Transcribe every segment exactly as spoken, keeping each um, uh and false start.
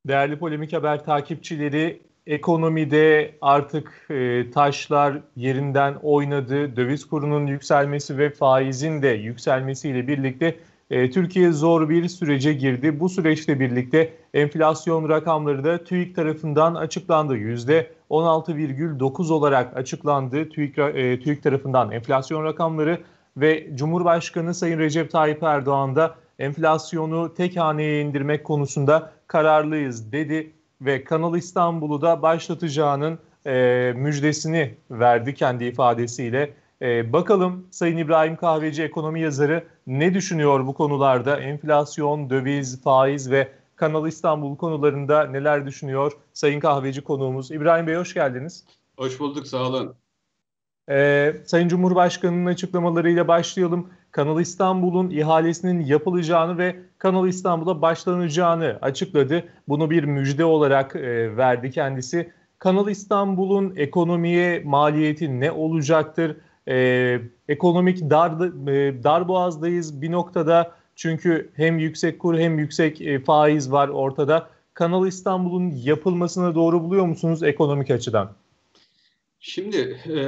Değerli Polemik Haber takipçileri, ekonomide artık e, taşlar yerinden oynadı. Döviz kurunun yükselmesi ve faizin de yükselmesiyle birlikte e, Türkiye zor bir sürece girdi. Bu süreçle birlikte enflasyon rakamları da TÜİK tarafından açıklandı. yüzde on altı virgül dokuz olarak açıklandı TÜİK, e, TÜİK tarafından enflasyon rakamları ve Cumhurbaşkanı Sayın Recep Tayyip Erdoğan da enflasyonu tek haneye indirmek konusunda kararlıyız dedi ve Kanal İstanbul'u da başlatacağının e, müjdesini verdi kendi ifadesiyle. E, bakalım Sayın İbrahim Kahveci ekonomi yazarı ne düşünüyor bu konularda? Enflasyon, döviz, faiz ve Kanal İstanbul konularında neler düşünüyor? Sayın Kahveci konuğumuz. İbrahim Bey hoş geldiniz. Hoş bulduk, sağ olun. Ee, Sayın Cumhurbaşkanı'nın açıklamalarıyla başlayalım. Kanal İstanbul'un ihalesinin yapılacağını ve Kanal İstanbul'a başlanacağını açıkladı. Bunu bir müjde olarak e, verdi kendisi. Kanal İstanbul'un ekonomiye maliyeti ne olacaktır? Ee, ekonomik dar, e, darboğazdayız bir noktada. Çünkü hem yüksek kur hem yüksek e, faiz var ortada. Kanal İstanbul'un yapılmasını doğru buluyor musunuz ekonomik açıdan? Şimdi e,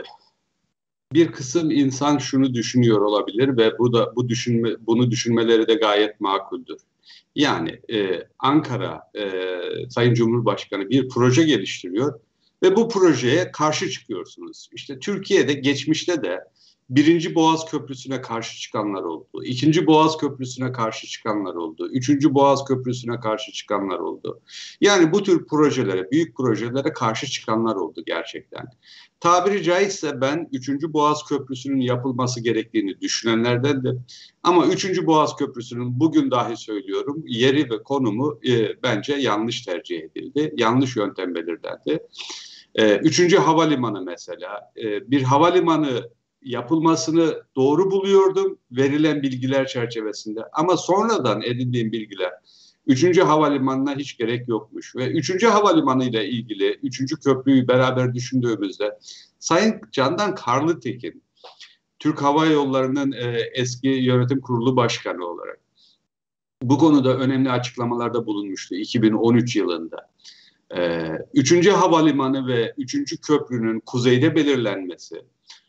bir kısım insan şunu düşünüyor olabilir ve bu da bu düşünme bunu düşünmeleri de gayet makuldür. Yani e, Ankara e, Sayın Cumhurbaşkanı bir proje geliştiriyor ve bu projeye karşı çıkıyorsunuz. İşte Türkiye'de geçmişte de Birinci Boğaz Köprüsü'ne karşı çıkanlar oldu. İkinci Boğaz Köprüsü'ne karşı çıkanlar oldu. Üçüncü Boğaz Köprüsü'ne karşı çıkanlar oldu. Yani bu tür projelere, büyük projelere karşı çıkanlar oldu gerçekten. Tabiri caizse ben Üçüncü Boğaz Köprüsü'nün yapılması gerektiğini düşünenlerdendim. Ama Üçüncü Boğaz Köprüsü'nün bugün dahi söylüyorum yeri ve konumu e, bence yanlış tercih edildi. Yanlış yöntem belirlendi. E, Üçüncü Havalimanı mesela. E, bir havalimanı yapılmasını doğru buluyordum verilen bilgiler çerçevesinde. Ama sonradan edindiğim bilgiler Üçüncü Havalimanı'na hiç gerek yokmuş. Ve Üçüncü Havalimanı ile ilgili Üçüncü Köprüyü beraber düşündüğümüzde Sayın Candan Karlıtekin, Türk Hava Yolları'nın e, eski yönetim kurulu başkanı olarak bu konuda önemli açıklamalarda bulunmuştu iki bin on üç yılında. E, Üçüncü Havalimanı ve Üçüncü Köprünün kuzeyde belirlenmesi,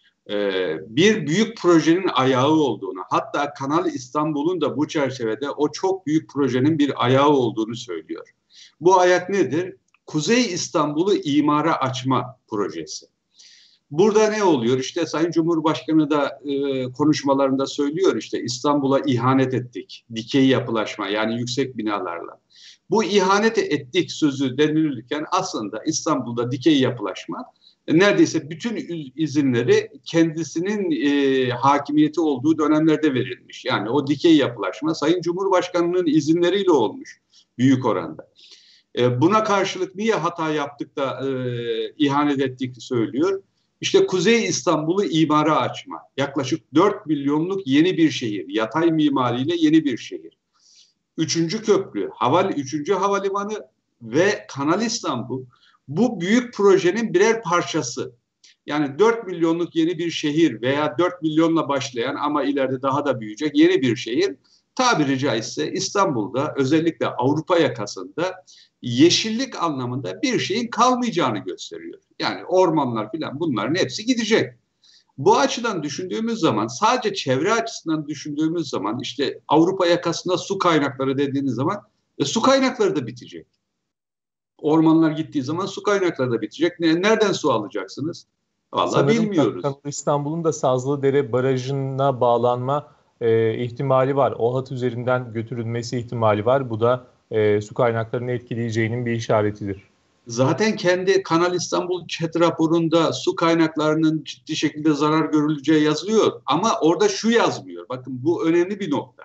bir büyük projenin ayağı olduğunu, hatta Kanal İstanbul'un da bu çerçevede o çok büyük projenin bir ayağı olduğunu söylüyor. Bu ayak nedir? Kuzey İstanbul'u imara açma projesi. Burada ne oluyor? İşte Sayın Cumhurbaşkanı da e, konuşmalarında söylüyor, işte İstanbul'a ihanet ettik. Dikey yapılaşma, yani yüksek binalarla. Bu ihanet ettik sözü denilirken aslında İstanbul'da dikey yapılaşma neredeyse bütün izinleri kendisinin e, hakimiyeti olduğu dönemlerde verilmiş. Yani o dikey yapılaşma Sayın Cumhurbaşkanı'nın izinleriyle olmuş büyük oranda. E, buna karşılık niye hata yaptık da e, ihanet ettik söylüyor. İşte Kuzey İstanbul'u imara açma. Yaklaşık dört milyonluk yeni bir şehir. Yatay mimariyle yeni bir şehir. Üçüncü köprü, haval, üçüncü havalimanı ve Kanal İstanbul bu büyük projenin birer parçası. Yani dört milyonluk yeni bir şehir veya dört milyonla başlayan ama ileride daha da büyüyecek yeni bir şehir, tabiri caizse İstanbul'da, özellikle Avrupa yakasında yeşillik anlamında bir şeyin kalmayacağını gösteriyor. Yani ormanlar filan, bunların hepsi gidecek. Bu açıdan düşündüğümüz zaman, sadece çevre açısından düşündüğümüz zaman, işte Avrupa yakasında su kaynakları dediğiniz zaman e, su kaynakları da bitecek. Ormanlar gittiği zaman su kaynakları da bitecek. Nereden su alacaksınız? Vallahi bilmiyoruz. Sanırım İstanbul'un da Sazlıdere Barajı'na bağlanma e, ihtimali var. O hat üzerinden götürülmesi ihtimali var. Bu da e, su kaynaklarını etkileyeceğinin bir işaretidir. Zaten kendi Kanal İstanbul Çet raporunda su kaynaklarının ciddi şekilde zarar görüleceği yazılıyor. Ama orada şu yazmıyor. Bakın, bu önemli bir nokta.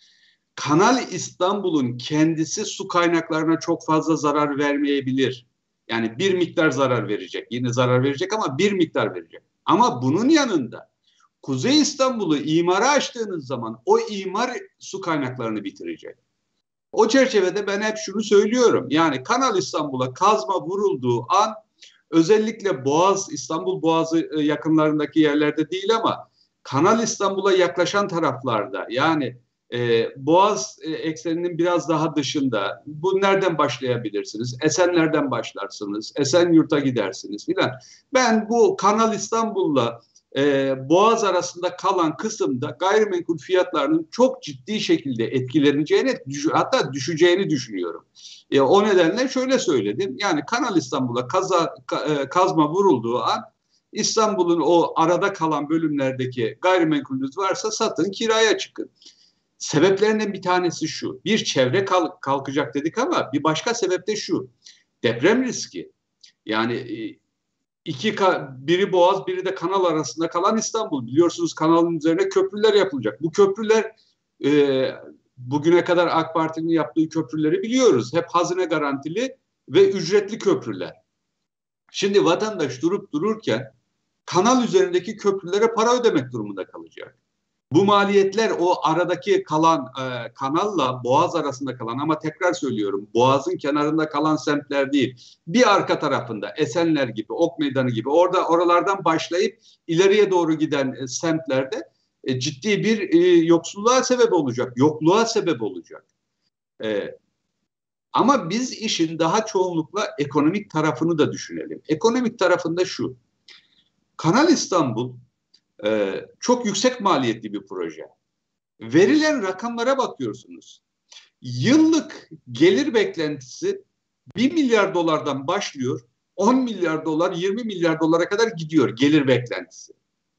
Kanal İstanbul'un kendisi su kaynaklarına çok fazla zarar vermeyebilir. Yani bir miktar zarar verecek. Yine zarar verecek ama bir miktar verecek. Ama bunun yanında Kuzey İstanbul'u imara açtığınız zaman o imar su kaynaklarını bitirecek. O çerçevede ben hep şunu söylüyorum. Yani Kanal İstanbul'a kazma vurulduğu an, özellikle Boğaz, İstanbul Boğazı yakınlarındaki yerlerde değil ama Kanal İstanbul'a yaklaşan taraflarda, yani e, Boğaz e, ekseninin biraz daha dışında. Bu nereden başlayabilirsiniz? Esenler'den başlarsınız. Esenyurt'a gidersiniz filan. Ben bu Kanal İstanbul'la e, Boğaz arasında kalan kısımda gayrimenkul fiyatlarının çok ciddi şekilde etkileneceğini, hatta düşeceğini düşünüyorum. E, o nedenle şöyle söyledim. Yani Kanal İstanbul'a kaza, ka, kazma vurulduğu an İstanbul'un o arada kalan bölümlerdeki gayrimenkulünüz varsa satın, kiraya çıkın. Sebeplerinden bir tanesi şu. Bir, çevre kalkacak dedik ama bir başka sebep de şu. Deprem riski. Yani iki biri Boğaz, biri de kanal arasında kalan İstanbul. Biliyorsunuz kanalın üzerine köprüler yapılacak. Bu köprüler e, bugüne kadar AK Parti'nin yaptığı köprüleri biliyoruz. Hep hazine garantili ve ücretli köprüler. Şimdi vatandaş durup dururken kanal üzerindeki köprülere para ödemek durumunda kalacak. Bu maliyetler o aradaki kalan e, kanalla Boğaz arasında kalan, ama tekrar söylüyorum, Boğaz'ın kenarında kalan semtler değil. Bir arka tarafında Esenler gibi, Ok Meydanı gibi orada oralardan başlayıp ileriye doğru giden e, semtlerde e, ciddi bir e, yoksulluğa sebep olacak, yokluğa sebep olacak. E, ama biz işin daha çoğunlukla ekonomik tarafını da düşünelim. Ekonomik tarafında şu: Kanal İstanbul Ee, çok yüksek maliyetli bir proje. Verilen rakamlara bakıyorsunuz. Yıllık gelir beklentisi bir milyar dolardan başlıyor, on milyar dolar, yirmi milyar dolara kadar gidiyor gelir beklentisi.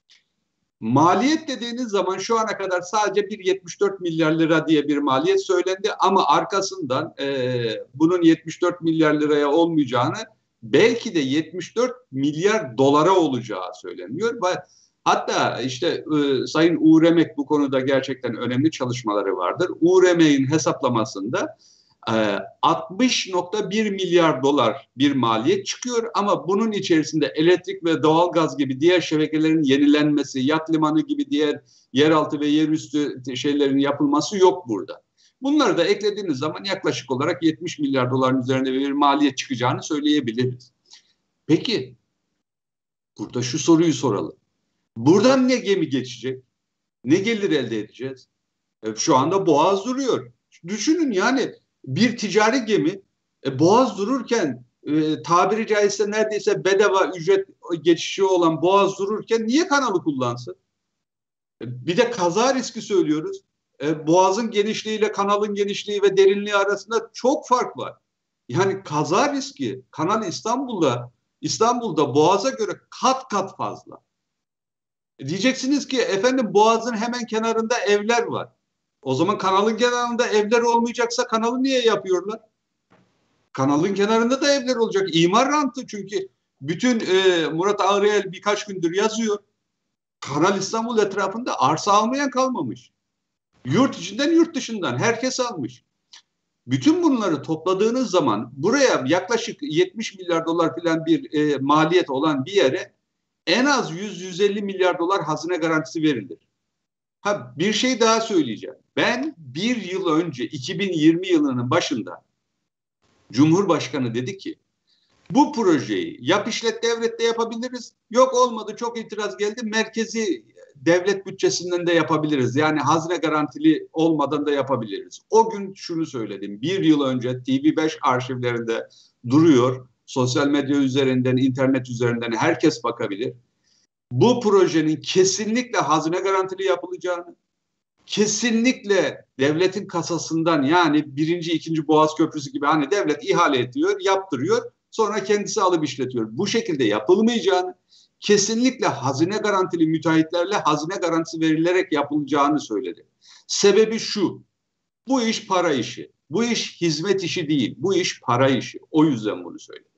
Maliyet dediğiniz zaman şu ana kadar sadece bir yetmiş dört milyar lira diye bir maliyet söylendi ama arkasından e, bunun yetmiş dört milyar liraya olmayacağını, belki de yetmiş dört milyar dolara olacağı söyleniyor ve hatta işte e, Sayın Uğur Emek bu konuda gerçekten önemli çalışmaları vardır. Uğur Emek'in hesaplamasında e, altmış nokta bir milyar dolar bir maliyet çıkıyor ama bunun içerisinde elektrik ve doğalgaz gibi diğer şebekelerin yenilenmesi, yat limanı gibi diğer yeraltı ve yerüstü şeylerin yapılması yok burada. Bunları da eklediğiniz zaman yaklaşık olarak yetmiş milyar doların üzerinde bir maliyet çıkacağını söyleyebiliriz. Peki burada şu soruyu soralım. Buradan ne gemi geçecek? Ne gelir elde edeceğiz? E, şu anda Boğaz duruyor. Düşünün yani bir ticari gemi e, Boğaz dururken e, tabiri caizse neredeyse bedava ücret geçişi olan Boğaz dururken niye kanalı kullansın? E, bir de kaza riski söylüyoruz. E, Boğaz'ın genişliğiyle kanalın genişliği ve derinliği arasında çok fark var. Yani kaza riski Kanal İstanbul'da İstanbul'da Boğaz'a göre kat kat fazla. Diyeceksiniz ki efendim Boğaz'ın hemen kenarında evler var. O zaman kanalın kenarında evler olmayacaksa kanalı niye yapıyorlar? Kanalın kenarında da evler olacak. İmar rantı, çünkü bütün e, Murat Ağrıyel birkaç gündür yazıyor. Kanal İstanbul etrafında arsa almayan kalmamış. Yurt içinden yurt dışından herkes almış. Bütün bunları topladığınız zaman buraya yaklaşık yetmiş milyar dolar falan bir e, maliyet olan bir yere en az yüz yüz elli milyar dolar hazine garantisi verilir. Ha, bir şey daha söyleyeceğim. Ben bir yıl önce iki bin yirmi yılının başında Cumhurbaşkanı dedi ki bu projeyi yap işlet devlette yapabiliriz. Yok olmadı, çok itiraz geldi. Merkezi devlet bütçesinden de yapabiliriz. Yani hazine garantili olmadan da yapabiliriz. O gün şunu söyledim. Bir yıl önce T V beş arşivlerinde duruyor. Sosyal medya üzerinden, internet üzerinden herkes bakabilir. Bu projenin kesinlikle hazine garantili yapılacağını, kesinlikle devletin kasasından, yani birinci, ikinci Boğaz Köprüsü gibi hani devlet ihale ediyor, yaptırıyor, sonra kendisi alıp işletiyor. Bu şekilde yapılmayacağını, kesinlikle hazine garantili müteahhitlerle hazine garantisi verilerek yapılacağını söyledi. Sebebi şu: bu iş para işi, bu iş hizmet işi değil, bu iş para işi. O yüzden bunu söyledi.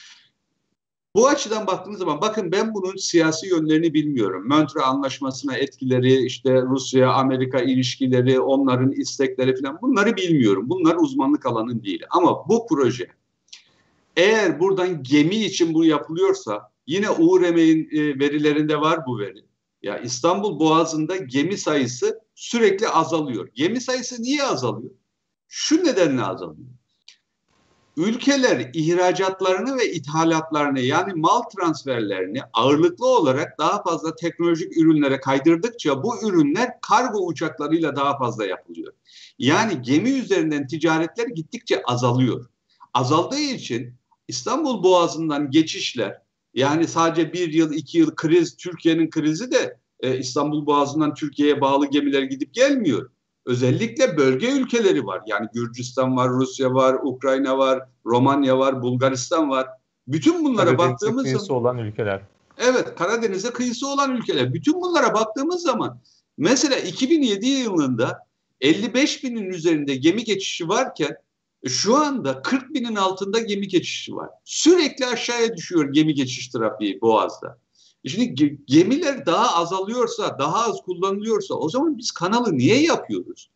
Bu açıdan baktığınız zaman bakın, ben bunun siyasi yönlerini bilmiyorum. Montreux Anlaşması'na etkileri, işte Rusya-Amerika ilişkileri, onların istekleri falan, bunları bilmiyorum. Bunlar uzmanlık alanım değil. Ama bu proje eğer buradan gemi için bu yapılıyorsa, yine Uğur Emek'in e, verilerinde var bu veri. Ya İstanbul Boğazı'nda gemi sayısı sürekli azalıyor. Gemi sayısı niye azalıyor? Şu nedenle azalıyor. ülkeler ihracatlarını ve ithalatlarını yani mal transferlerini ağırlıklı olarak daha fazla teknolojik ürünlere kaydırdıkça bu ürünler kargo uçaklarıyla daha fazla yapılıyor. Yani gemi üzerinden ticaretler gittikçe azalıyor. Azaldığı için İstanbul Boğazı'ndan geçişler yani sadece bir yıl iki yıl kriz Türkiye'nin krizi de e, İstanbul Boğazı'ndan Türkiye'ye bağlı gemiler gidip gelmiyor. Özellikle bölge ülkeleri var. Yani Gürcistan var, Rusya var, Ukrayna var, Romanya var, Bulgaristan var. Bütün bunlara Karadeniz'e baktığımız kıyısı zaman olan ülkeler. evet, Karadeniz'e kıyısı olan ülkeler. Bütün bunlara baktığımız zaman mesela iki bin yedi yılında elli beş binin üzerinde gemi geçişi varken şu anda kırk binin altında gemi geçişi var. Sürekli aşağıya düşüyor gemi geçiş trafiği Boğaz'da. Şimdi gemiler daha azalıyorsa, daha az kullanılıyorsa o zaman biz kanalı niye yapıyoruz?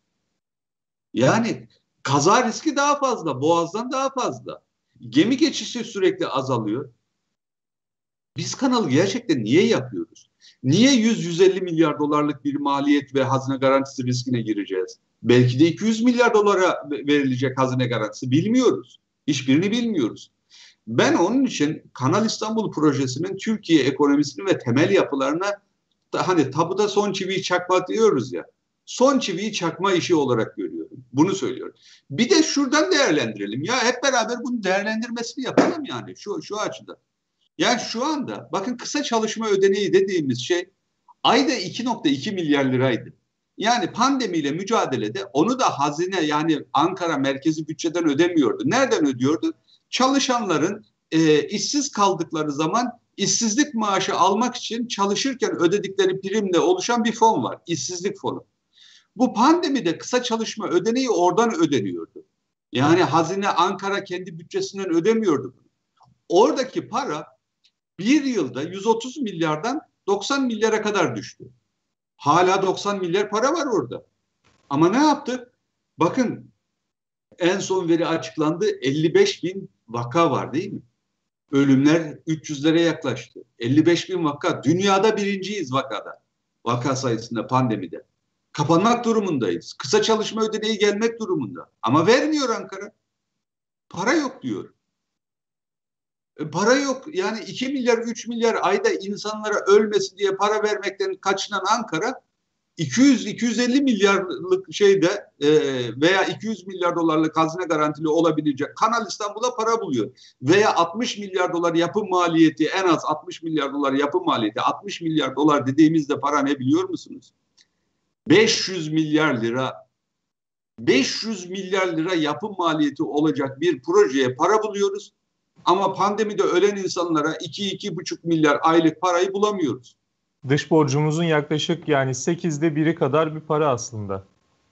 Yani kaza riski daha fazla, Boğaz'dan daha fazla. Gemi geçişi sürekli azalıyor. Biz kanalı gerçekten niye yapıyoruz? Niye yüz yüz elli milyar dolarlık bir maliyet ve hazine garantisi riskine gireceğiz? Belki de iki yüz milyar dolara verilecek hazine garantisi bilmiyoruz. Hiçbirini bilmiyoruz. Ben onun için Kanal İstanbul projesinin Türkiye ekonomisini ve temel yapılarına hani tabuda son çiviyi çakma diyoruz ya. Son çiviyi çakma işi olarak görüyorum. Bunu söylüyorum. Bir de şuradan değerlendirelim. Ya hep beraber bunun değerlendirmesini yapalım yani şu şu açıdan. Yani şu anda bakın kısa çalışma ödeneği dediğimiz şey ayda iki nokta iki milyar liraydı. Yani pandemiyle mücadelede onu da hazine yani Ankara merkezi bütçeden ödemiyordu. Nereden ödüyordu? Çalışanların e, işsiz kaldıkları zaman işsizlik maaşı almak için çalışırken ödedikleri primle oluşan bir fon var. İşsizlik fonu. Bu pandemide kısa çalışma ödeneği oradan ödeniyordu. Yani hazine Ankara kendi bütçesinden ödemiyordu bunu. Oradaki para bir yılda yüz otuz milyardan doksan milyara kadar düştü. Hala doksan milyar para var orada. Ama ne yaptı? Bakın en son veri açıklandı. elli beş bin vaka var değil mi? Ölümler üç yüzlere yaklaştı. elli beş bin vaka. Dünyada birinciyiz vakada. Vaka sayısında pandemide. Kapanmak durumundayız. Kısa çalışma ödeneği gelmek durumunda. Ama vermiyor Ankara. Para yok diyor. Para yok. Yani iki milyar, üç milyar ayda insanlara ölmesi diye para vermekten kaçınan Ankara iki yüz iki yüz elli milyarlık şeyde e, veya iki yüz milyar dolarlık hazine garantili olabilecek Kanal İstanbul'a para buluyor. Veya altmış milyar dolar yapım maliyeti en az altmış milyar dolar yapım maliyeti altmış milyar dolar dediğimizde para ne biliyor musunuz? beş yüz milyar lira beş yüz milyar lira yapım maliyeti olacak bir projeye para buluyoruz. Ama pandemide ölen insanlara iki iki buçuk milyar aylık parayı bulamıyoruz. Dış borcumuzun yaklaşık yani sekizde biri kadar bir para aslında.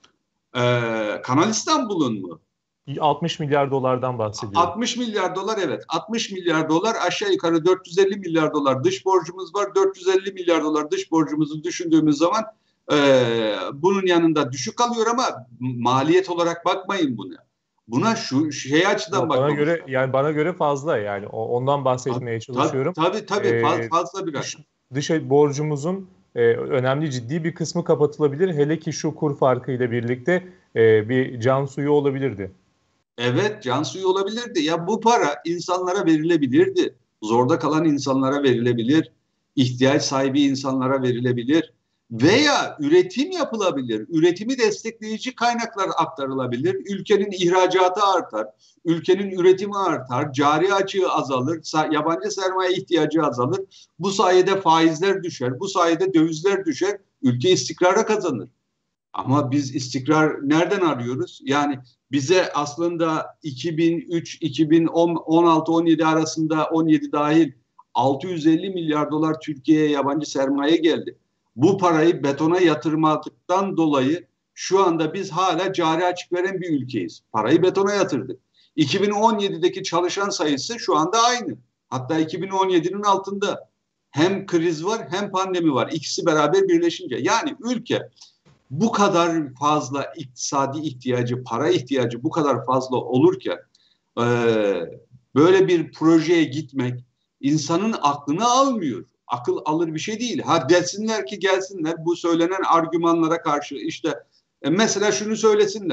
Ee, Kanal İstanbul'un mu? altmış milyar dolardan bahsediyorum. altmış milyar dolar evet. altmış milyar dolar aşağı yukarı dört yüz elli milyar dolar dış borcumuz var. dört yüz elli milyar dolar dış borcumuzu düşündüğümüz zaman e, bunun yanında düşük kalıyor ama maliyet olarak bakmayın buna. Buna şu şey açıdan bana bakmamız göre lazım. yani bana göre fazla yani ondan bahsetmeye çalışıyorum. Tabii tabii, Ee, fazla, fazla bir dış, dış borcumuzun e, önemli ciddi bir kısmı kapatılabilir. Hele ki şu kur farkıyla birlikte e, bir can suyu olabilirdi. Evet, can suyu olabilirdi. Ya bu para insanlara verilebilirdi. Zorda kalan insanlara verilebilir. İhtiyaç sahibi insanlara verilebilir. Veya üretim yapılabilir. Üretimi destekleyici kaynaklar aktarılabilir. Ülkenin ihracatı artar. Ülkenin üretimi artar. Cari açığı azalır. Yabancı sermaye ihtiyacı azalır. Bu sayede faizler düşer. Bu sayede dövizler düşer. Ülke istikrara kazanır. Ama biz istikrar nereden arıyoruz? Yani bize aslında iki bin üç iki bin on altı on yedi arasında on yedi dahil altı yüz elli milyar dolar Türkiye'ye yabancı sermaye geldi. Bu parayı betona yatırmadıktan dolayı şu anda biz hala cari açık veren bir ülkeyiz. Parayı betona yatırdık. iki bin on yedideki çalışan sayısı şu anda aynı. Hatta iki bin on yedinin altında. Hem kriz var hem pandemi var. İkisi beraber birleşince. Yani ülke bu kadar fazla iktisadi ihtiyacı, para ihtiyacı bu kadar fazla olurken e, böyle bir projeye gitmek insanın aklını almıyor. Akıl alır bir şey değil. Ha desinler ki gelsinler bu söylenen argümanlara karşı işte e, mesela şunu söylesinler.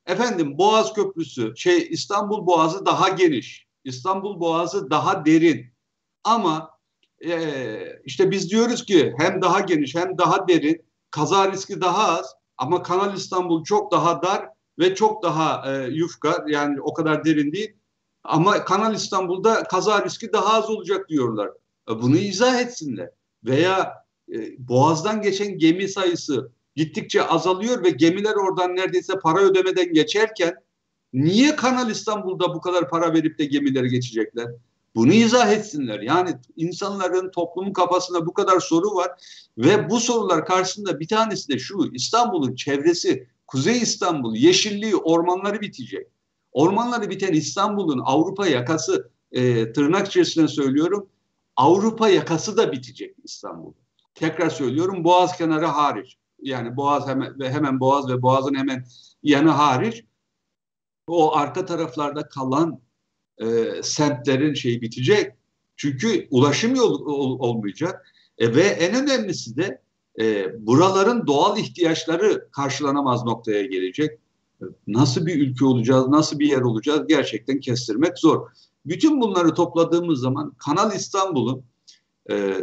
Efendim Boğaz Köprüsü, şey İstanbul Boğazı daha geniş, İstanbul Boğazı daha derin. Ama e, işte biz diyoruz ki hem daha geniş hem daha derin, kaza riski daha az. Ama Kanal İstanbul çok daha dar ve çok daha e, yufka, yani o kadar derin değil. Ama Kanal İstanbul'da kaza riski daha az olacak diyorlar. E, bunu izah etsinler. Veya e, Boğaz'dan geçen gemi sayısı gittikçe azalıyor ve gemiler oradan neredeyse para ödemeden geçerken niye Kanal İstanbul'da bu kadar para verip de gemileri geçecekler? Bunu izah etsinler. Yani insanların, toplumun kafasında bu kadar soru var ve bu sorular karşısında bir tanesi de şu: İstanbul'un çevresi, Kuzey İstanbul, yeşilliği, ormanları bitecek. Ormanları biten İstanbul'un Avrupa yakası, e, tırnak içerisinde söylüyorum, Avrupa yakası da bitecek İstanbul. Tekrar söylüyorum, Boğaz kenarı hariç. Yani Boğaz hemen, ve hemen Boğaz ve Boğaz'ın hemen yanı hariç, o arka taraflarda kalan e, semtlerin şeyi bitecek. Çünkü ulaşım yolu ol, olmayacak. E, ve en önemlisi de e, buraların doğal ihtiyaçları karşılanamaz noktaya gelecek. E, nasıl bir ülke olacağız, nasıl bir yer olacağız gerçekten kestirmek zor. Bütün bunları topladığımız zaman Kanal İstanbul'un e,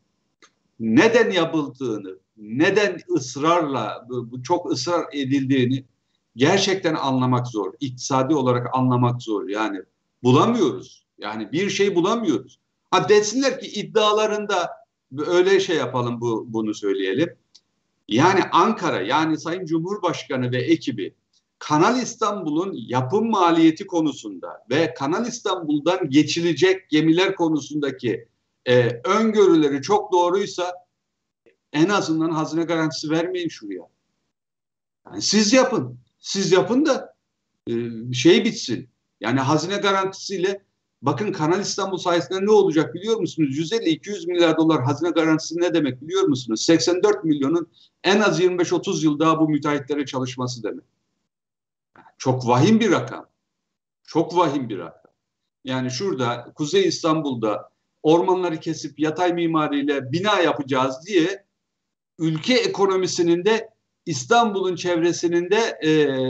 neden yapıldığını, neden ısrarla, bu çok ısrar edildiğini gerçekten anlamak zor. İktisadi olarak anlamak zor. Yani bulamıyoruz. Yani bir şey bulamıyoruz. Ha desinler ki iddialarında öyle şey yapalım, bu bunu söyleyelim. Yani Ankara, yani Sayın Cumhurbaşkanı ve ekibi Kanal İstanbul'un yapım maliyeti konusunda ve Kanal İstanbul'dan geçilecek gemiler konusundaki e, öngörüleri çok doğruysa en azından hazine garantisi vermeyin şuraya. Yani siz yapın. Siz yapın da e, şey bitsin. Yani hazine garantisiyle, bakın Kanal İstanbul sayesinde ne olacak biliyor musunuz? yüz elli iki yüz milyar dolar hazine garantisi ne demek biliyor musunuz? seksen dört milyonun en az yirmi beş otuz yıl daha bu müteahhitlere çalışması demek. Çok vahim bir rakam. Çok vahim bir rakam. Yani şurada Kuzey İstanbul'da ormanları kesip yatay mimariyle bina yapacağız diye ülke ekonomisinin de İstanbul'un çevresinin de e,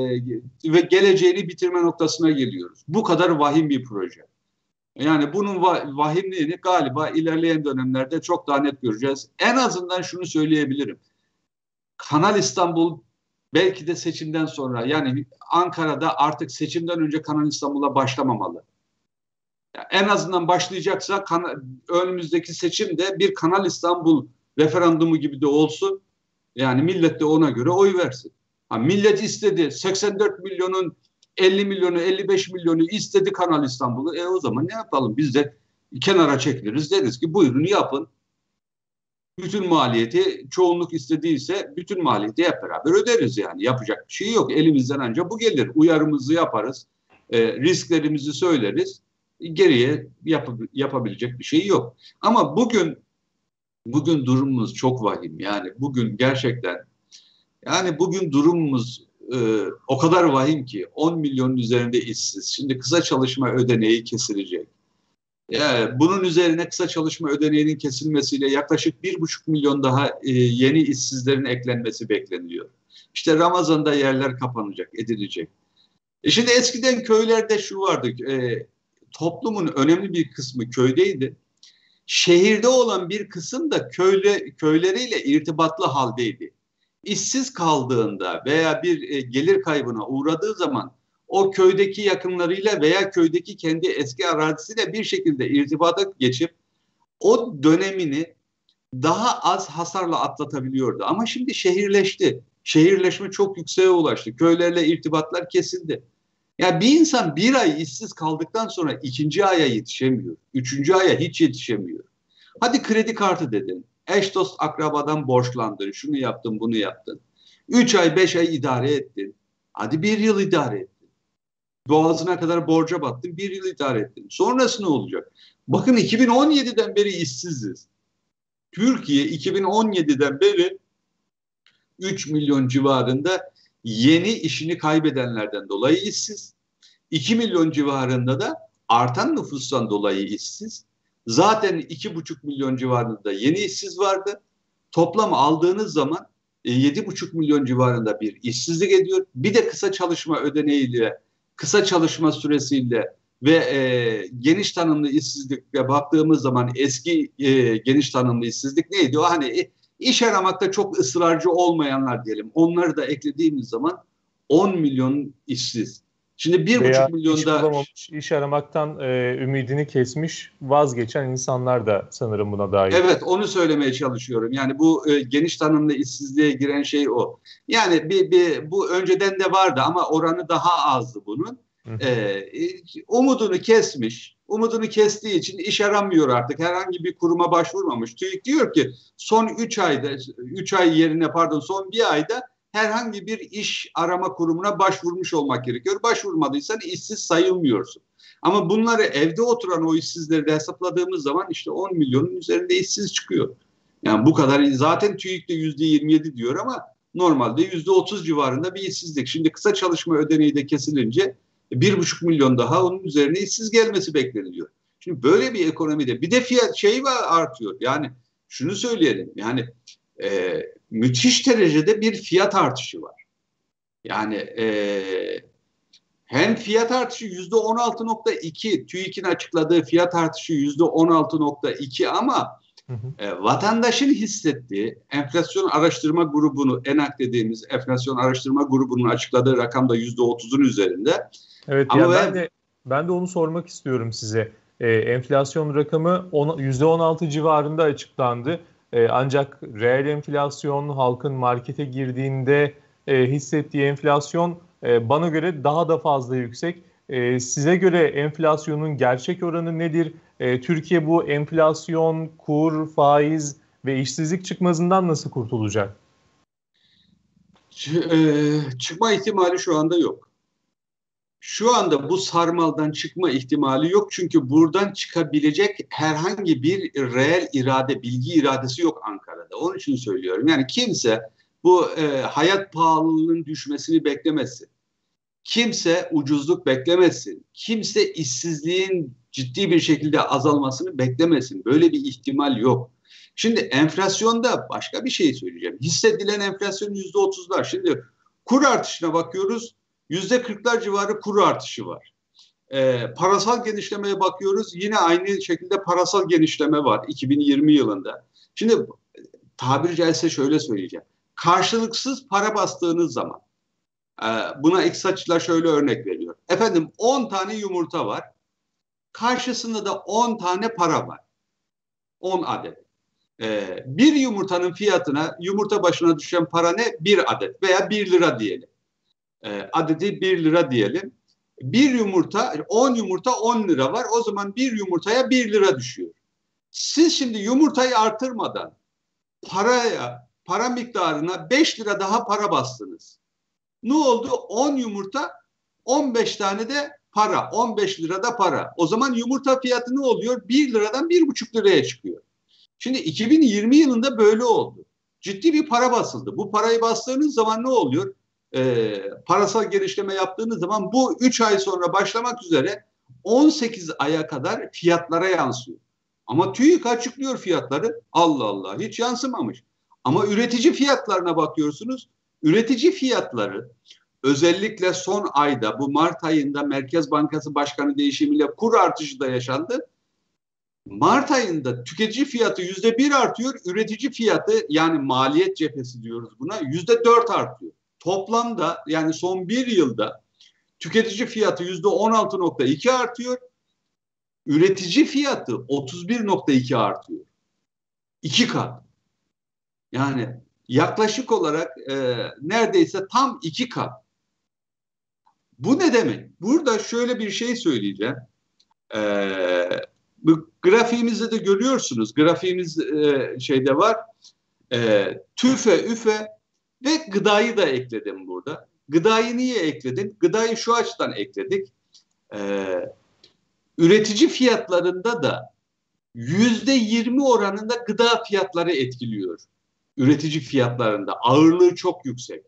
ve geleceğini bitirme noktasına geliyoruz. Bu kadar vahim bir proje. Yani bunun vahimliğini galiba ilerleyen dönemlerde çok daha net göreceğiz. En azından şunu söyleyebilirim. Kanal İstanbul belki de seçimden sonra, yani Ankara'da artık seçimden önce Kanal İstanbul'a başlamamalı. Yani en azından başlayacaksa önümüzdeki seçimde bir Kanal İstanbul referandumu gibi de olsun. Yani millet de ona göre oy versin. Ha, millet istedi. seksen dört milyonun elli milyonu, elli beş milyonu istedi Kanal İstanbul'u. E o zaman ne yapalım? Biz de kenara çekiliriz, deriz ki buyurun yapın. Bütün maliyeti, çoğunluk istediyse bütün maliyeti hep beraber öderiz yani. Yapacak bir şey yok. Elimizden ancak bu gelir. Uyarımızı yaparız. E, risklerimizi söyleriz. Geriye yap yapabilecek bir şey yok. Ama bugün Bugün durumumuz çok vahim. Yani bugün gerçekten, yani bugün durumumuz e, o kadar vahim ki on milyonun üzerinde işsiz. Şimdi kısa çalışma ödeneği kesilecek. Yani bunun üzerine kısa çalışma ödeneğinin kesilmesiyle yaklaşık bir buçuk milyon daha e, yeni işsizlerin eklenmesi bekleniyor. İşte Ramazan'da yerler kapanacak, edilecek. E şimdi eskiden köylerde şu vardı, e, toplumun önemli bir kısmı köydeydi. Şehirde olan bir kısım da köyle, köyleriyle irtibatlı haldeydi. İşsiz kaldığında veya bir e, gelir kaybına uğradığı zaman o köydeki yakınlarıyla veya köydeki kendi eski arazisiyle bir şekilde irtibata geçip o dönemini daha az hasarla atlatabiliyordu. Ama şimdi şehirleşti. Şehirleşme çok yükseğe ulaştı. Köylerle irtibatlar kesildi. Yani bir insan bir ay işsiz kaldıktan sonra ikinci aya yetişemiyor. Üçüncü aya hiç yetişemiyor. Hadi kredi kartı dedin. Eş dost akrabadan borçlandın. Şunu yaptın, bunu yaptın. Üç ay, beş ay idare ettin. Hadi bir yıl idare ettin. Boğazına kadar borca battın. Bir yıl idare ettin. Sonrası ne olacak? Bakın iki bin on yediden beri işsiziz. Türkiye iki bin on yediden beri üç milyon civarında yeni işini kaybedenlerden dolayı işsiz. iki milyon civarında da artan nüfustan dolayı işsiz. Zaten iki buçuk milyon civarında yeni işsiz vardı. Toplam aldığınız zaman yedi buçuk milyon civarında bir işsizlik ediyor. Bir de kısa çalışma ödeneğiyle, kısa çalışma süresiyle ve e, geniş tanımlı işsizlikle baktığımız zaman eski e, geniş tanımlı işsizlik neydi? O hani e, iş aramakta çok ısrarcı olmayanlar diyelim. Onları da eklediğimiz zaman on milyon işsiz. Şimdi bir buçuk Veya iş milyonda bulamamış, iş aramaktan e, ümidini kesmiş, vazgeçen insanlar da sanırım buna dahil. evet, onu söylemeye çalışıyorum. Yani bu e, geniş tanımlı işsizliğe giren şey o. Yani bir, bir bu önceden de vardı ama oranı daha azdı bunun. E, umudunu kesmiş. Umudunu kestiği için iş aramıyor artık. Herhangi bir kuruma başvurmamış. TÜİK diyor ki son üç ayda üç ay yerine pardon son bir ayda herhangi bir iş arama kurumuna başvurmuş olmak gerekiyor. Başvurmadıysan işsiz sayılmıyorsun. Ama bunları evde oturan o işsizleri de hesapladığımız zaman işte on milyonun üzerinde işsiz çıkıyor. Yani bu kadar zaten TÜİK'te yüzde yirmi yedi diyor ama normalde yüzde otuz civarında bir işsizlik. Şimdi kısa çalışma ödeneği de kesilince bir buçuk milyon daha onun üzerine işsiz gelmesi bekleniliyor. Şimdi böyle bir ekonomide bir de fiyat şey var artıyor. Yani şunu söyleyelim yani e, müthiş derecede bir fiyat artışı var. Yani eee hem fiyat artışı yüzde on altı nokta iki, TÜİK'in açıkladığı fiyat artışı yüzde on altı nokta iki ama Hı hı. e, vatandaşın hissettiği enflasyon araştırma grubunu, ENAK dediğimiz enflasyon araştırma grubunun açıkladığı rakam da yüzde otuzun üzerinde. Evet, Ama yani ve, ben de ben de onu sormak istiyorum size. Ee, enflasyon rakamı on, yüzde on altı civarında açıklandı. Ee, ancak reel enflasyon, halkın markete girdiğinde e, hissettiği enflasyon e, bana göre daha da fazla yüksek. E, size göre enflasyonun gerçek oranı nedir? E, Türkiye bu enflasyon, kur, faiz ve işsizlik çıkmazından nasıl kurtulacak? e, çıkma ihtimali şu anda yok. Şu anda bu sarmaldan çıkma ihtimali yok çünkü buradan çıkabilecek herhangi bir reel irade, bilgi iradesi yok Ankara'da. Onun için söylüyorum. Yani kimse bu e, hayat pahalılığının düşmesini beklemesin. Kimse ucuzluk beklemesin. Kimse işsizliğin ciddi bir şekilde azalmasını beklemesin. Böyle bir ihtimal yok. Şimdi enflasyonda başka bir şey söyleyeceğim. Hissedilen enflasyon yüzde otuzlar. Şimdi kur artışına bakıyoruz. Yüzde kırklar civarı kur artışı var. Ee, parasal genişlemeye bakıyoruz. Yine aynı şekilde parasal genişleme var iki bin yirmi yılında. Şimdi tabiri caizse şöyle söyleyeceğim. Karşılıksız para bastığınız zaman e, buna iktisatçılar şöyle örnek veriyor. Efendim on tane yumurta var. Karşısında da on tane para var. on adet. Ee, bir yumurtanın fiyatına yumurta başına düşen para ne? Bir adet veya bir lira diyelim. E, adedi bir lira diyelim. Bir yumurta, on yumurta on lira var. O zaman bir yumurtaya bir lira düşüyor. Siz şimdi yumurtayı artırmadan paraya, para miktarına beş lira daha para bastınız. Ne oldu? on yumurta, on beş tane de para. on beş lirada para. O zaman yumurta fiyatı ne oluyor? bir liradan bir buçuk liraya çıkıyor. Şimdi iki bin yirmi yılında böyle oldu. Ciddi bir para basıldı. Bu parayı bastığınız zaman ne oluyor? E, parasal genişleme yaptığınız zaman bu üç ay sonra başlamak üzere on sekiz aya kadar fiyatlara yansıyor. Ama TÜİK açıklıyor fiyatları. Allah Allah hiç yansımamış. Ama üretici fiyatlarına bakıyorsunuz. Üretici fiyatları özellikle son ayda bu Mart ayında Merkez Bankası Başkanı değişimiyle kur artışı da yaşandı. Mart ayında tüketici fiyatı yüzde bir artıyor, üretici fiyatı yani maliyet cephesi diyoruz buna yüzde dört artıyor. Toplamda yani son bir yılda tüketici fiyatı yüzde on altı nokta iki artıyor, üretici fiyatı otuz bir nokta iki artıyor. İki kat. Yani yaklaşık olarak e, neredeyse tam iki kat. Bu ne demek? Burada şöyle bir şey söyleyeceğim. Ee, bu grafiğimizde de görüyorsunuz. Grafiğimiz e, şeyde var. E, tüfe, üfe ve gıdayı da ekledim burada. Gıdayı niye ekledim? Gıdayı şu açıdan ekledik. E, üretici fiyatlarında da yüzde yirmi oranında gıda fiyatları etkiliyor. Üretici fiyatlarında ağırlığı çok yüksek.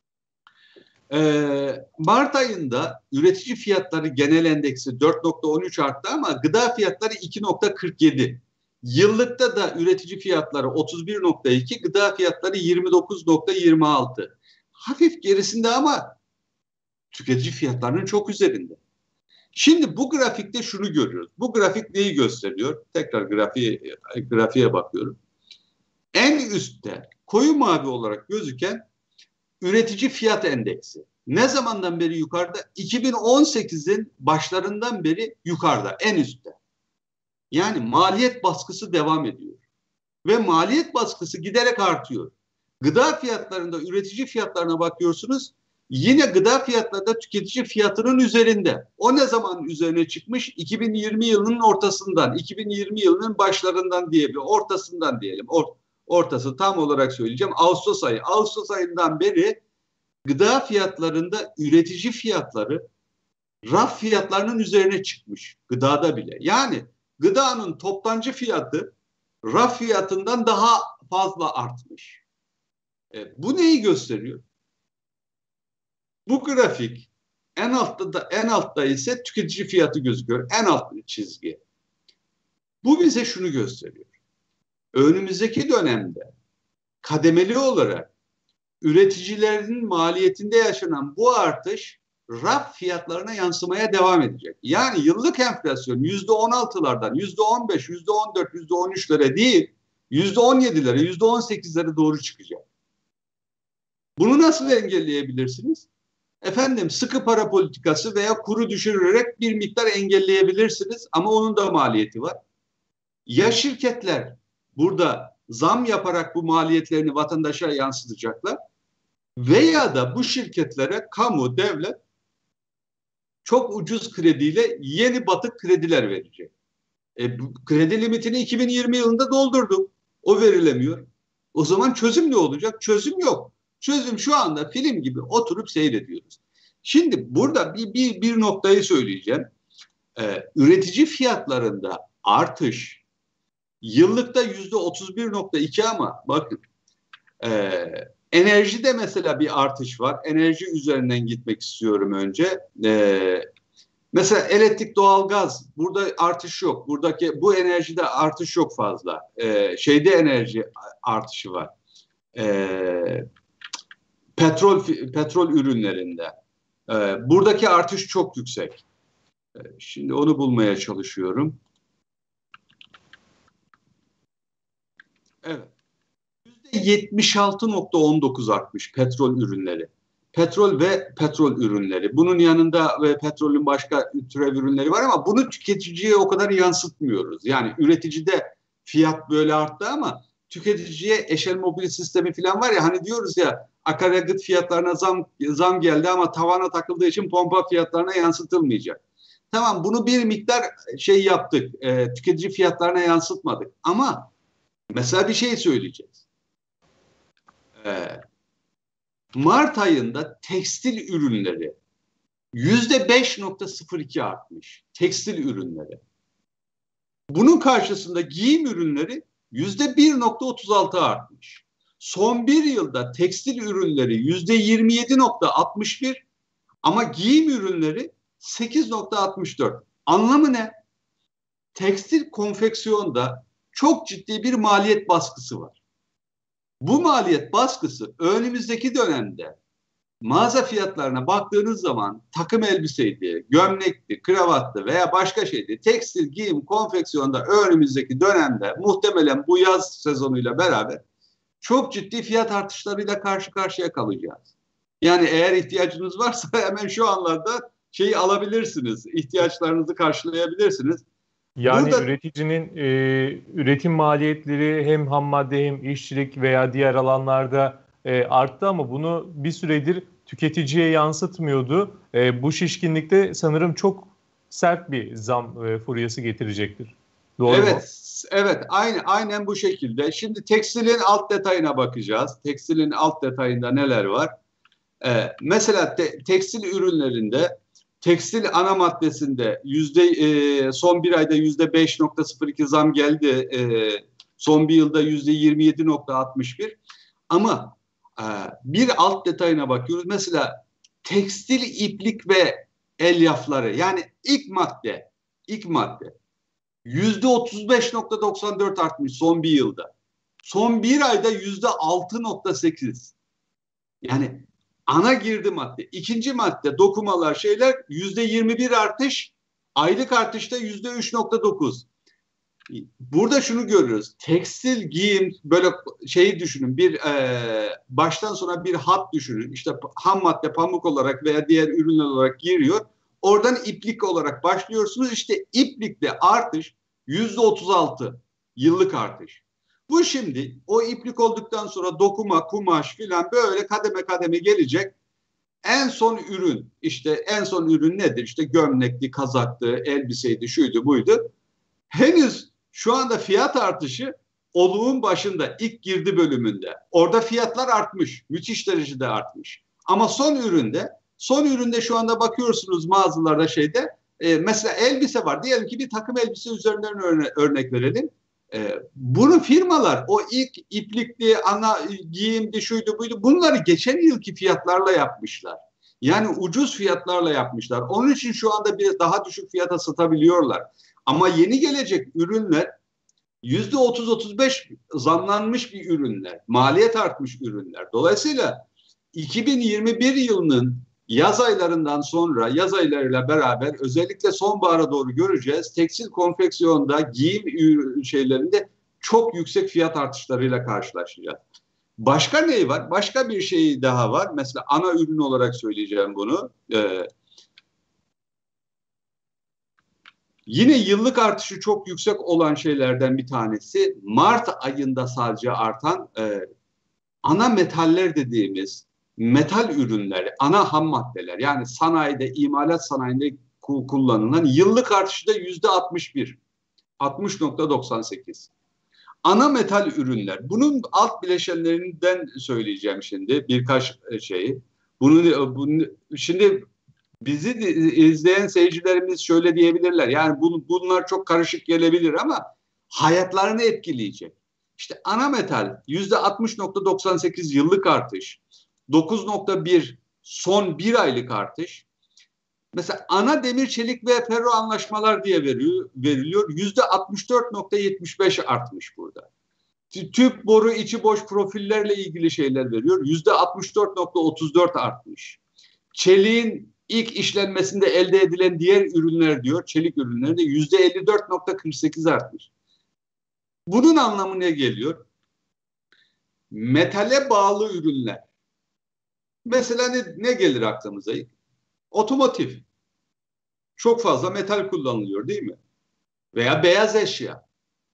Ee, Mart ayında üretici fiyatları genel endeksi dört nokta on üç arttı ama gıda fiyatları iki nokta kırk yedi. Yıllıkta da üretici fiyatları otuz bir nokta iki, gıda fiyatları yirmi dokuz nokta yirmi altı. Hafif gerisinde ama tüketici fiyatlarının çok üzerinde. Şimdi bu grafikte şunu görüyoruz. Bu grafik neyi gösteriyor? Tekrar grafiğe, grafiğe bakıyorum. En üstte koyu mavi olarak gözüken üretici fiyat endeksi. Ne zamandan beri yukarıda? iki bin on sekizin başlarından beri yukarıda, en üstte. Yani maliyet baskısı devam ediyor. Ve maliyet baskısı giderek artıyor. Gıda fiyatlarında üretici fiyatlarına bakıyorsunuz. Yine gıda fiyatları da tüketici fiyatının üzerinde. O ne zaman üzerine çıkmış? iki bin yirmi yılının ortasından, iki bin yirmi yılının başlarından diyelim, ortasından diyelim. Or ortası tam olarak söyleyeceğim. Ağustos ayı. Ağustos ayından beri gıda fiyatlarında üretici fiyatları raf fiyatlarının üzerine çıkmış. Gıdada bile. Yani gıdanın toptancı fiyatı raf fiyatından daha fazla artmış. E, bu neyi gösteriyor? Bu grafik en altta da en altta ise tüketici fiyatı gözüküyor. En alt çizgi. Bu bize şunu gösteriyor. Önümüzdeki dönemde kademeli olarak üreticilerin maliyetinde yaşanan bu artış raf fiyatlarına yansımaya devam edecek. Yani yıllık enflasyon yüzde on altılardan yüzde on beş, yüzde on dört, yüzde on üçlere değil, yüzde on yedilere, yüzde on sekizlere doğru çıkacak. Bunu nasıl engelleyebilirsiniz? Efendim sıkı para politikası veya kuru düşürerek bir miktar engelleyebilirsiniz ama onun da maliyeti var. Ya şirketler burada zam yaparak bu maliyetlerini vatandaşa yansıtacaklar veya da bu şirketlere kamu, devlet çok ucuz krediyle yeni batık krediler verecek. E, bu kredi limitini iki bin yirmi yılında doldurduk. O verilemiyor. O zaman çözüm ne olacak? Çözüm yok. Çözüm şu anda film gibi oturup seyrediyoruz. Şimdi burada bir, bir, bir noktayı söyleyeceğim. Ee, üretici fiyatlarında artış yıllıkta yüzde otuz bir nokta iki ama bakın e, enerjide mesela bir artış var. Enerji üzerinden gitmek istiyorum önce. E, mesela elektrik, doğalgaz burada artış yok. Buradaki bu enerjide artış yok fazla. E, şeyde enerji artışı var. E, petrol petrol ürünlerinde. E, buradaki artış çok yüksek. E, şimdi onu bulmaya çalışıyorum. Evet. yüzde yetmiş altı nokta on dokuz artmış petrol ürünleri. Petrol ve petrol ürünleri. Bunun yanında ve petrolün başka türev ürünleri var ama bunu tüketiciye o kadar yansıtmıyoruz. Yani üreticide fiyat böyle arttı ama tüketiciye eşel mobil sistemi falan var ya, hani diyoruz ya akaryakıt fiyatlarına zam, zam geldi ama tavana takıldığı için pompa fiyatlarına yansıtılmayacak. Tamam, bunu bir miktar şey yaptık, e, tüketici fiyatlarına yansıtmadık ama mesela bir şey söyleyeceğiz. Ee, Mart ayında tekstil ürünleri yüzde beş nokta sıfır iki artmış. Tekstil ürünleri. Bunun karşısında giyim ürünleri yüzde bir nokta otuz altı artmış. Son bir yılda tekstil ürünleri yüzde yirmi yedi nokta altmış bir ama giyim ürünleri sekiz nokta altmış dört. Anlamı ne? Tekstil konfeksiyonda çok ciddi bir maliyet baskısı var. Bu maliyet baskısı önümüzdeki dönemde mağaza fiyatlarına baktığınız zaman takım elbiseydi, gömlekti, kravattı veya başka şeydi, tekstil, giyim, konfeksiyonda önümüzdeki dönemde muhtemelen bu yaz sezonuyla beraber çok ciddi fiyat artışlarıyla karşı karşıya kalacağız. Yani eğer ihtiyacınız varsa hemen şu anlarda şeyi alabilirsiniz, ihtiyaçlarınızı karşılayabilirsiniz. Yani Burada, üreticinin e, üretim maliyetleri hem ham madde hem işçilik veya diğer alanlarda e, arttı ama bunu bir süredir tüketiciye yansıtmıyordu. E, bu şişkinlikte sanırım çok sert bir zam e, furyası getirecektir. Doğru evet, mu? evet, aynı, aynen bu şekilde. Şimdi tekstilin alt detayına bakacağız. Tekstilin alt detayında neler var? Ee, mesela te, tekstil ürünlerinde, tekstil ana maddesinde yüzde e, son bir ayda yüzde beş nokta sıfır iki zam geldi. E, son bir yılda yüzde yirmi yedi nokta altmış bir. Ama e, bir alt detayına bakıyoruz. Mesela tekstil iplik ve elyafları, yani ilk madde, ilk madde. yüzde otuz beş nokta doksan dört artmış son bir yılda. Son bir ayda yüzde altı nokta sekiz. Yani ana girdi madde. İkinci madde dokumalar şeyler yüzde yirmi bir artış, aylık artışta yüzde üç nokta dokuz. Burada şunu görüyoruz. Tekstil, giyim böyle şeyi düşünün. Bir e, baştan sona bir hat düşünün. İşte ham madde pamuk olarak veya diğer ürünler olarak giriyor. Oradan iplik olarak başlıyorsunuz. İşte iplikte artış yüzde otuz altı yıllık artış. Bu şimdi o iplik olduktan sonra dokuma, kumaş filan böyle kademe kademe gelecek. En son ürün işte en son ürün nedir? İşte gömlekli, kazaktı, elbiseydi, şuydu, buydu. Henüz şu anda fiyat artışı oluğun başında ilk girdi bölümünde. Orada fiyatlar artmış. Müthiş derecede artmış. Ama son üründe son üründe şu anda bakıyorsunuz mağazalarda şeyde e, mesela elbise var. Diyelim ki bir takım elbise üzerinden örne örnek verelim. E, bunu firmalar o ilk iplikli, ana giyimdi, şuydu buydu bunları geçen yılki fiyatlarla yapmışlar. Yani ucuz fiyatlarla yapmışlar. Onun için şu anda bir daha düşük fiyata satabiliyorlar. Ama yeni gelecek ürünler yüzde otuz otuz beş zamlanmış bir ürünler. Maliyet artmış ürünler. Dolayısıyla iki bin yirmi bir yılının yaz aylarından sonra yaz aylarıyla beraber özellikle sonbahara doğru göreceğiz. Tekstil konfeksiyonda giyim şeylerinde çok yüksek fiyat artışlarıyla karşılaşacağız. Başka ne var? Başka bir şey daha var. Mesela ana ürün olarak söyleyeceğim bunu. Ee, Yine yıllık artışı çok yüksek olan şeylerden bir tanesi Mart ayında sadece artan e, ana metaller dediğimiz metal ürünleri, ana ham maddeler yani sanayide, imalat sanayinde kullanılan yıllık artışı da yüzde altmış bir, altmış nokta doksan sekiz. Ana metal ürünler. Bunun alt bileşenlerinden söyleyeceğim şimdi birkaç şeyi. Bunu, bunu şimdi bizi izleyen seyircilerimiz şöyle diyebilirler. Yani bu, bunlar çok karışık gelebilir ama hayatlarını etkileyecek. İşte ana metal yüzde altmış nokta doksan sekiz yıllık artış, dokuz nokta bir son bir aylık artış. Mesela ana demir, çelik ve ferro anlaşmalar diye veriyor, veriliyor. yüzde altmış dört nokta yetmiş beş artmış burada. Tüp, boru, içi boş profillerle ilgili şeyler veriyor. yüzde altmış dört nokta otuz dört artmış. Çeliğin ilk işlenmesinde elde edilen diğer ürünler diyor, çelik ürünleri de yüzde elli dört nokta kırk sekiz artmış. Bunun anlamı ne geliyor? Metale bağlı ürünler. Mesela ne, ne gelir aklımıza? Otomotiv. Çok fazla metal kullanılıyor değil mi? Veya beyaz eşya.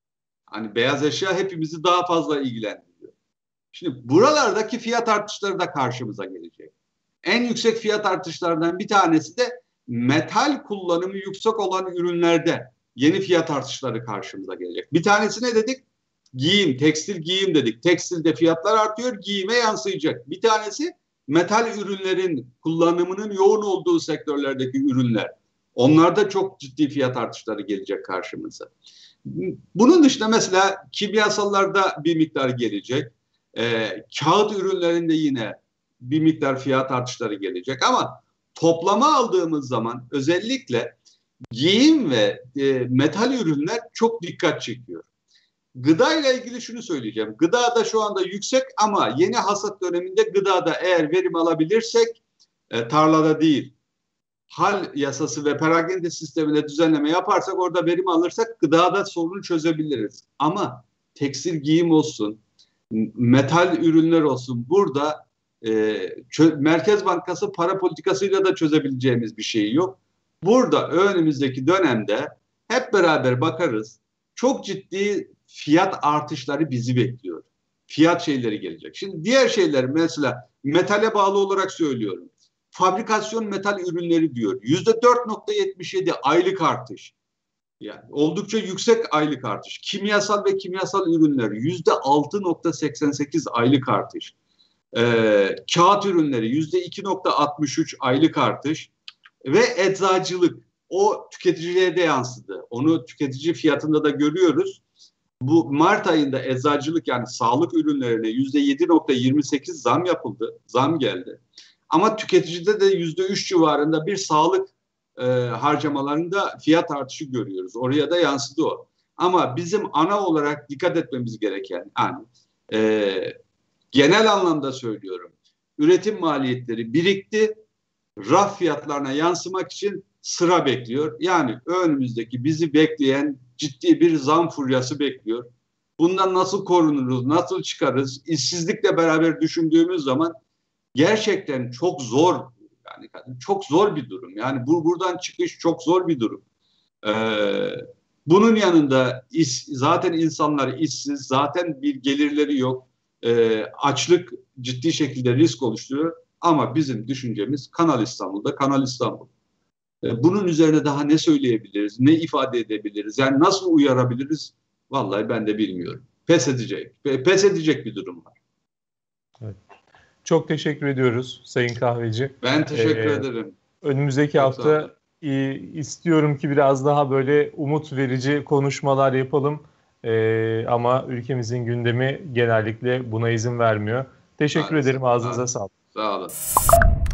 Hani beyaz eşya hepimizi daha fazla ilgilendiriyor. Şimdi buralardaki fiyat artışları da karşımıza gelecek. En yüksek fiyat artışlarından bir tanesi de metal kullanımı yüksek olan ürünlerde yeni fiyat artışları karşımıza gelecek. Bir tanesi ne dedik? Giyim, tekstil giyim dedik. Tekstilde fiyatlar artıyor, giyime yansıyacak. Bir tanesi metal ürünlerin kullanımının yoğun olduğu sektörlerdeki ürünler. Onlarda çok ciddi fiyat artışları gelecek karşımıza. Bunun dışında mesela kimyasallarda bir miktar gelecek. Ee, kağıt ürünlerinde yine bir miktar fiyat artışları gelecek ama toplama aldığımız zaman özellikle giyim ve e, metal ürünler çok dikkat çekiyor. Gıda ile ilgili şunu söyleyeceğim. Gıda da şu anda yüksek ama yeni hasat döneminde gıdada eğer verim alabilirsek e, tarlada değil, hal yasası ve perakende sistemine düzenleme yaparsak orada verim alırsak gıdada sorunu çözebiliriz. Ama tekstil giyim olsun, metal ürünler olsun burada e, Merkez Bankası para politikasıyla da çözebileceğimiz bir şey yok. Burada önümüzdeki dönemde hep beraber bakarız. Çok ciddi fiyat artışları bizi bekliyor. Fiyat şeyleri gelecek. Şimdi diğer şeyler mesela metale bağlı olarak söylüyorum. Fabrikasyon metal ürünleri diyor. yüzde dört nokta yetmiş yedi aylık artış. Yani oldukça yüksek aylık artış. Kimyasal ve kimyasal ürünler yüzde altı nokta seksen sekiz aylık artış. Ee, kağıt ürünleri yüzde iki nokta altmış üç aylık artış. Ve eczacılık o tüketiciye de yansıdı. Onu tüketici fiyatında da görüyoruz. Bu Mart ayında eczacılık yani sağlık ürünlerine yüzde yedi nokta yirmi sekiz zam yapıldı. Zam geldi. Ama tüketicide de yüzde üç civarında bir sağlık e, harcamalarında fiyat artışı görüyoruz. Oraya da yansıdı o. Ama bizim ana olarak dikkat etmemiz gereken, yani e, genel anlamda söylüyorum, üretim maliyetleri birikti, raf fiyatlarına yansımak için sıra bekliyor. Yani önümüzdeki bizi bekleyen ciddi bir zam furyası bekliyor. Bundan nasıl korunuruz, nasıl çıkarız? İşsizlikle beraber düşündüğümüz zaman gerçekten çok zor, yani çok zor bir durum. Yani bu buradan çıkış çok zor bir durum. Ee, bunun yanında iş, zaten insanlar işsiz, zaten bir gelirleri yok. Ee, açlık ciddi şekilde risk oluşturuyor. Ama bizim düşüncemiz Kanal İstanbul'da, Kanal İstanbul. Ee, bunun üzerine daha ne söyleyebiliriz, ne ifade edebiliriz, yani nasıl uyarabiliriz? Vallahi ben de bilmiyorum. Pes edecek, pes edecek bir durum var. Evet. Çok teşekkür ediyoruz Sayın Kahveci. Ben teşekkür ee, ederim. Önümüzdeki Çok hafta e, istiyorum ki biraz daha böyle umut verici konuşmalar yapalım. Ee, ama ülkemizin gündemi genellikle buna izin vermiyor. Teşekkür Maalesef. ederim. Ağzınıza sağlık. Sağ olun.